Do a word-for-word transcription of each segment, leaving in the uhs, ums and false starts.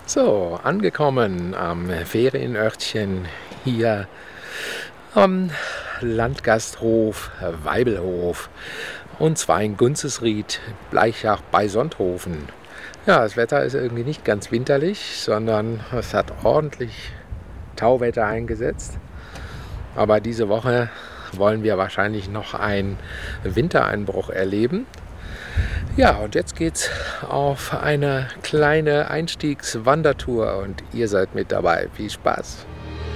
So, angekommen am Ferienörtchen hier am Landgasthof Weibelhof, und zwar in Gunzesried, Bleichach bei Sonthofen. Ja, das Wetter ist irgendwie nicht ganz winterlich, sondern es hat ordentlich Tauwetter eingesetzt. Aber diese Woche wollen wir wahrscheinlich noch einen Wintereinbruch erleben. Ja, und jetzt geht's auf eine kleine Einstiegswandertour und ihr seid mit dabei. Viel Spaß!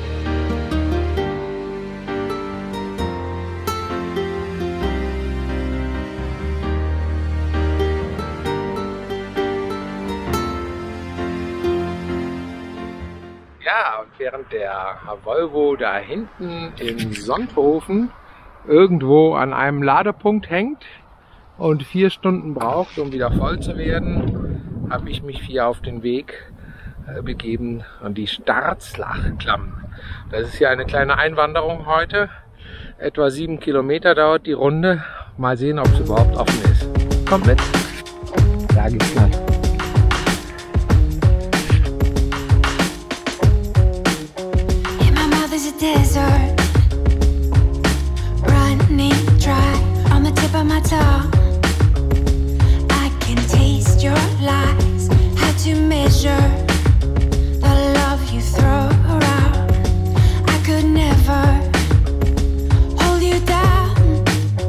Ja, und während der Volvo da hinten in Sonthofen irgendwo an einem Ladepunkt hängt und vier Stunden braucht, um wieder voll zu werden, habe ich mich hier auf den Weg äh, begeben an die Starzlachklamm. Das ist hier eine kleine Einwanderung heute. Etwa sieben Kilometer dauert die Runde. Mal sehen, ob es überhaupt offen ist. Kommt mit. Da geht's lang. Desert running dry on the tip of my tongue. I can taste your lies. How to measure the love you throw around. I could never hold you down.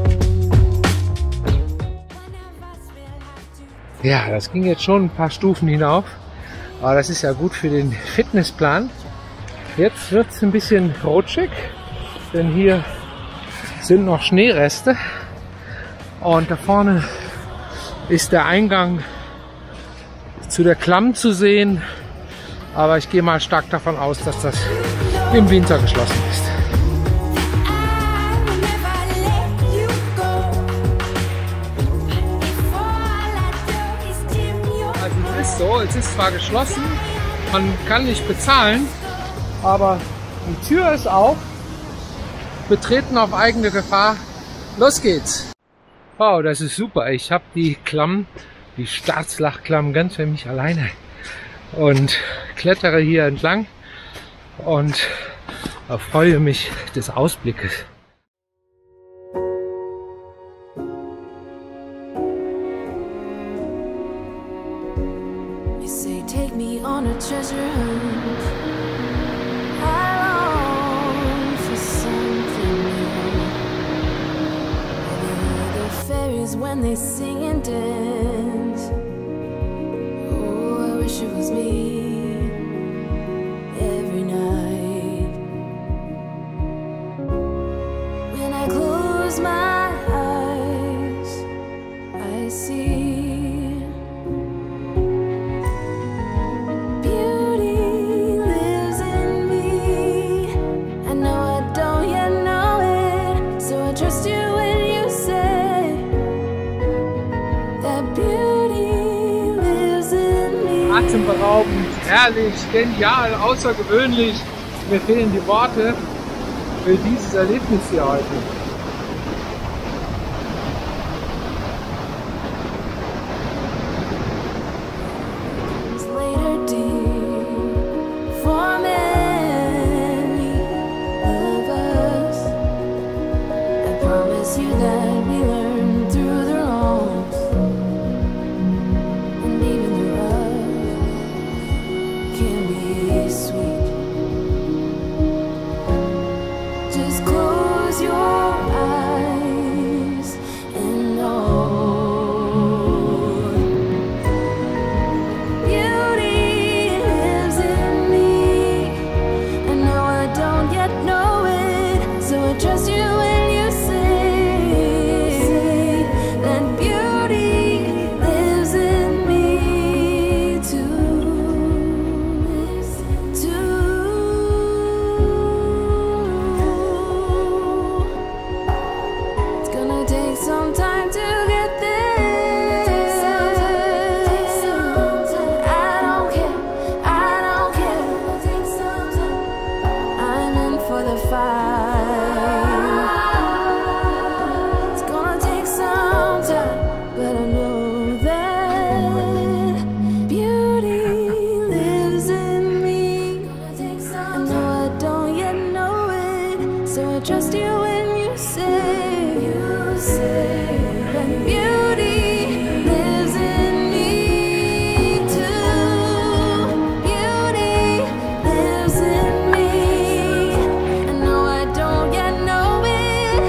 Ja, das ging jetzt schon ein paar Stufen hinauf, aber das ist ja gut für den Fitnessplan. Jetzt wird es ein bisschen rutschig, denn hier sind noch Schneereste und da vorne ist der Eingang zu der Klamm zu sehen, aber ich gehe mal stark davon aus, dass das im Winter geschlossen ist. Also es ist so, es ist zwar geschlossen, man kann nicht bezahlen, aber die Tür ist auf. Betreten auf eigene Gefahr. Los geht's! Wow, das ist super. Ich habe die Klamm, die Starzlachklamm ganz für mich alleine und klettere hier entlang und erfreue mich des Ausblickes. You say take me on a treasure hunt. When they sing and dance, oh, I wish it was me every night. When I close my eyes, I see beauty lives in me. I know I don't yet know it, so I trust you when you say Atemberaubend, herrlich, genial, außergewöhnlich. Mir fehlen die Worte für dieses Erlebnis hier heute. To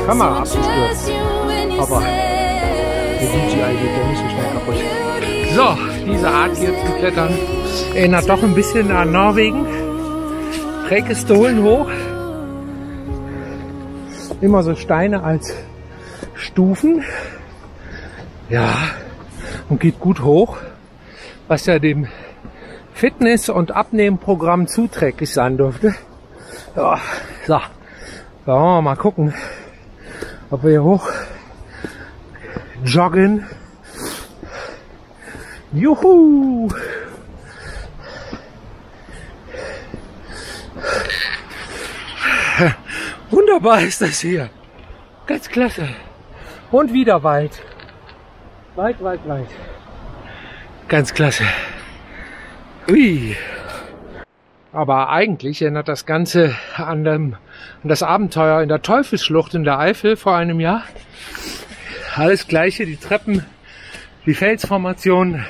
Kamera abgestürzt. Aber der D J I geht ja nicht so schnell kaputt. So, diese Art hier zu klettern erinnert doch ein bisschen an Norwegen. Preikestolen hoch. Immer so Steine als Stufen. Ja, und geht gut hoch, was ja dem Fitness- und Abnehmprogramm zuträglich sein dürfte. Ja, so, da wollen wir mal gucken, ob wir hier hoch joggen. Juhu! Wunderbar ist das hier. Ganz klasse. Und wieder Wald. Wald, Wald, Wald. Ganz klasse. Ui. Aber eigentlich erinnert das Ganze an, dem, an das Abenteuer in der Teufelsschlucht in der Eifel vor einem Jahr. Alles Gleiche, die Treppen, die Felsformation.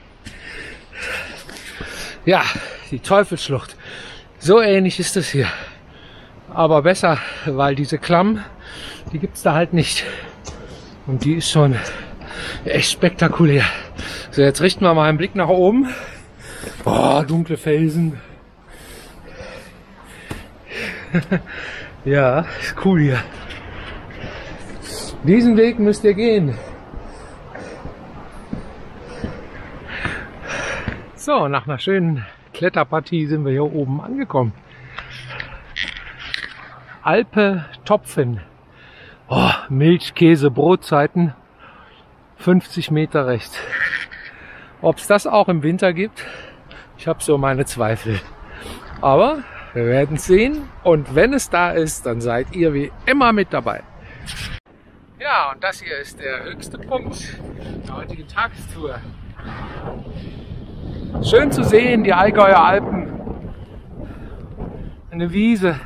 Ja, die Teufelsschlucht. So ähnlich ist es hier. Aber besser, weil diese Klamm, die gibt's da halt nicht. Und die ist schon echt spektakulär. So, jetzt richten wir mal einen Blick nach oben. Boah, dunkle Felsen. Ja, ist cool hier. Diesen Weg müsst ihr gehen. So, nach einer schönen Kletterpartie sind wir hier oben angekommen. Alpe Topfen. Oh, Milch, Käse, Brotzeiten. fünfzig Meter rechts. Ob es das auch im Winter gibt, ich habe so meine Zweifel. Aber wir werden es sehen. Und wenn es da ist, dann seid ihr wie immer mit dabei. Ja, und das hier ist der höchste Punkt der heutigen Tagestour. Schön zu sehen, die Allgäuer Alpen. Eine Wiese.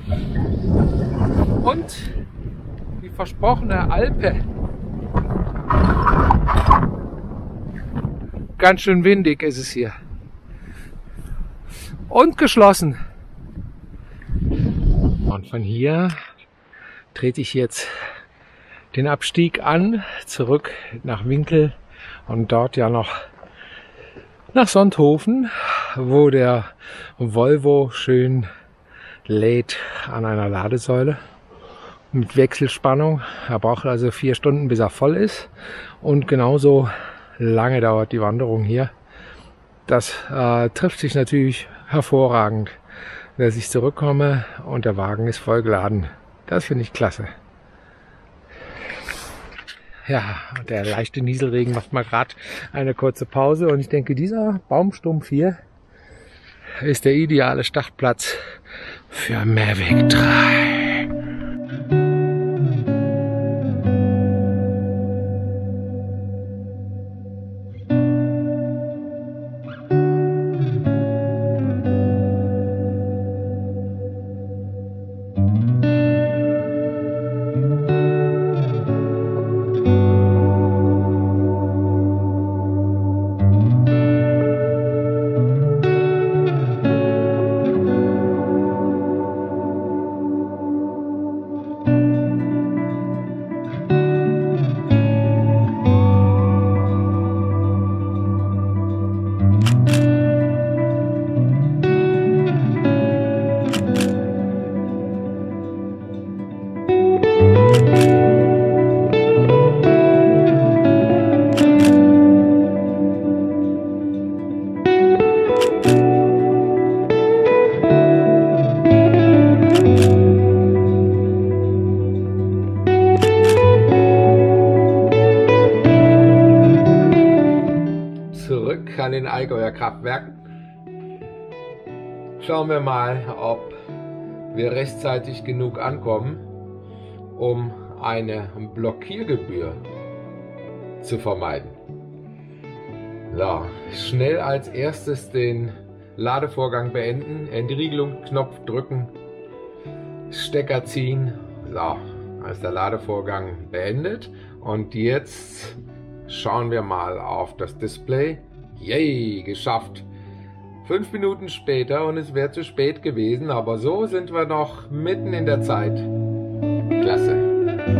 Und die versprochene Alpe. Ganz schön windig ist es hier. Und geschlossen. Und von hier trete ich jetzt den Abstieg an, zurück nach Winkel und dort ja noch nach Sonthofen, wo der Volvo schön lädt an einer Ladesäule mit Wechselspannung. Er braucht also vier Stunden, bis er voll ist. Und genauso lange dauert die Wanderung hier. Das äh, trifft sich natürlich hervorragend, dass ich zurückkomme und der Wagen ist vollgeladen. Das finde ich klasse. Ja, der leichte Nieselregen macht mal gerade eine kurze Pause und ich denke, dieser Baumstumpf hier ist der ideale Startplatz für Mavic drei. An den Allgäuer Kraftwerken. Schauen wir mal, ob wir rechtzeitig genug ankommen, um eine Blockiergebühr zu vermeiden. So, schnell als erstes den Ladevorgang beenden, Entriegelungsknopf drücken, Stecker ziehen. So, ist der Ladevorgang beendet und jetzt schauen wir mal auf das Display. Yay, geschafft. Fünf Minuten später und es wäre zu spät gewesen, aber so sind wir noch mitten in der Zeit. Klasse.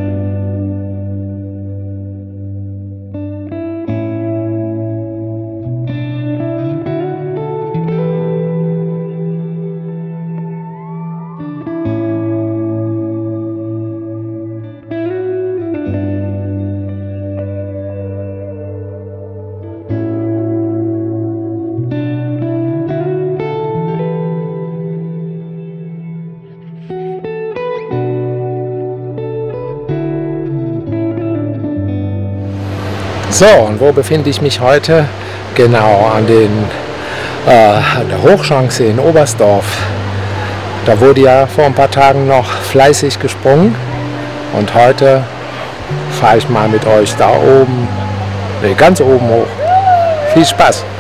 So, und wo befinde ich mich heute? Genau an, den, äh, an der Hochschanze in Oberstdorf. Da wurde ja vor ein paar Tagen noch fleißig gesprungen und heute fahre ich mal mit euch da oben, nee, ganz oben hoch. Viel Spaß!